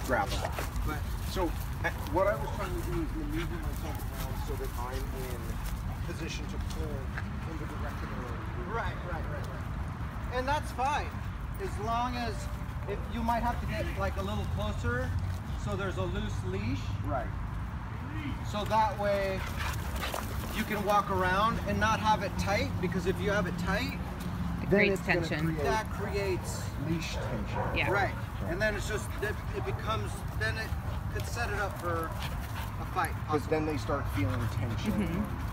grab them. But So what I was trying to do is maneuver myself around so that I'm in position to pull in the direction of the right. And that's fine, as long as if you might have to get like a little closer, so there's a loose leash. Right. So that way you can walk around and not have it tight, because if you have it tight, It Then creates it's gonna tension. create- that creates, Leash tension. Yeah. right. And then it's just, it becomes, then it could set it up for a fight. Because then they start feeling tension.